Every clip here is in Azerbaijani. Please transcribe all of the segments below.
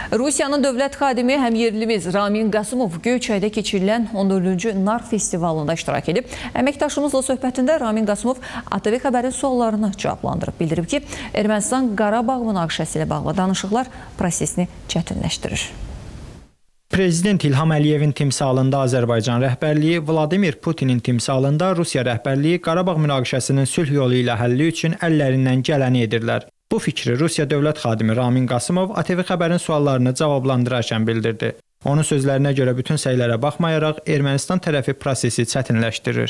Rusiyanın dövlət xadimi həm yerlimiz Ramin Qasımov Göyçayda keçirilən 14-cü NAR festivalında iştirak edib. Əməkdaşımızla söhbətində Ramin Qasımov ATV xəbərin suallarını cavablandırıb. Bildirib ki, Ermənistan-Qarabağ münaqişəsi ilə bağlı danışıqlar prosesini çətinləşdirir. Prezident İlham Əliyevin timsalında Azərbaycan rəhbərliyi, Vladimir Putinin timsalında Rusiya rəhbərliyi Qarabağ münaqişəsinin sülh yolu ilə həlli üçün əllərindən gələni edirlər. Bu fikri Rusiya dövlət xadimi Ramin Qasımov ATV xəbərin suallarını cavablandırarkən bildirdi. Onun sözlərinə görə bütün səylərə baxmayaraq Ermənistan tərəfi prosesi çətinləşdirir.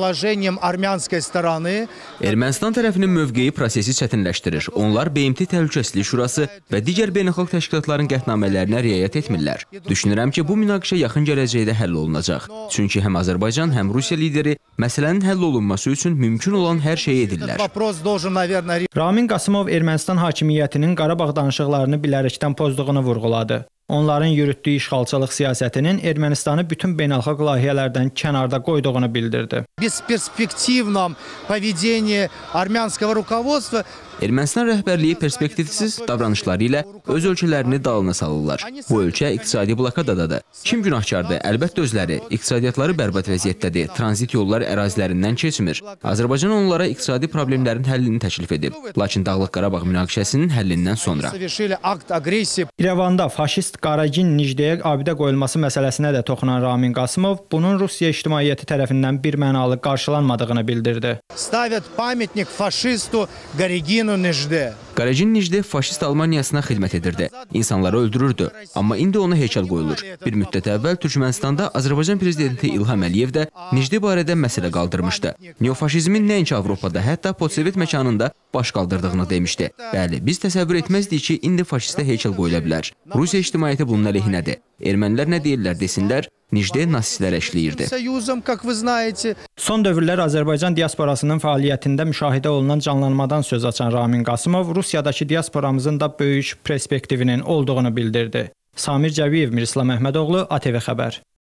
Ermənistan tərəfinin mövqeyi prosesi çətinləşdirir. Onlar BMT Təhlükəsizlik Şurası və digər beynəlxalq təşkilatların qətnamələrinə riayət etmirlər. Düşünürəm ki, bu münaqişə yaxın gələcəkdə həll olunacaq. Çünki həm Azərbaycan, həm Rusiya lideri məsələnin həll olunması üçün mümkün olan hər şeyi edirlər. Ramin Qasımov Ermənistan hakimiyyətinin Qarabağ danışıqlarını bilərəkdən pozduğunu vurğuladı. Onların yürütdüyü işğalçılıq siyasətinin Ermənistanı bütün beynəlxalq layihələrdən kənarda qoyduğunu bildirdi. Ermənistan rəhbərliyi perspektivsiz davranışları ilə öz ölkələrini dalına salırlar. Bu ölkə iqtisadi blokadadadır. Kim günahkardır? Əlbəttə özləri. İqtisadiyyatları bərbad vəziyyətdədir. Tranzit yollar ərazilərindən keçmir. Azərbaycan onlara iqtisadi problemlərin həllini təklif edib. Lakin Dağlıq Qarabağ münaqişəsinin həllindən sonra. İrəvanda faşist Qaragin Nijdeyə abidə qoyulması məsələsinə də toxunan Ramin Qasımov bunun Rusiya ictimaiyyəti tərəfindən birmənalı qarşılanmadığını bildirdi. Qaragin Nijde faşist Almaniyasına xidmət edirdi. İnsanları öldürürdü. Amma indi ona heykəl qoyulur. Bir müddət əvvəl Türkmenistanda Azərbaycan prezidenti İlham Əliyev də Nijde barədə məsələ qaldırmışdı. Neofaşizmin nəinki Avropada, hətta postsovet məkanında baş qaldırdığını demişdi. Bəli, biz təsəvvür etməzdik ki, indi faşistə heykəl qoyula bilər. Rusiya ictimaiyyəti bunun əleyhinədir. Ermənilər nə deyirlər desinlər, Nijde nasistlərə əşləyirdi. Son dövrlər Azərbaycan diasporasının fəaliyyətində müşahidə olunan canlanmadan söz açan Ramin Qasımov Rusiyadakı diasporamızın da böyük perspektivinin olduğunu bildirdi. Samir Cəviyev, Mirslam Əhmədoğlu, ATV Xəbər.